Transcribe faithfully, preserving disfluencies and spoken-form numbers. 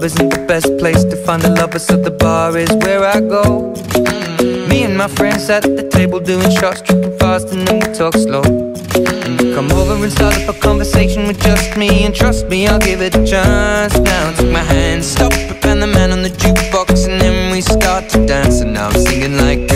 isn't the best place to find a lover, so the bar is where I go. Me and my friends at the table doing shots, tripping fast and then we talk slow. And you come over and start up a conversation with just me, and trust me, I'll give it a chance. Now take my hand, stop it, and the man on the jukebox, and then we start to dance. And now I'm singing like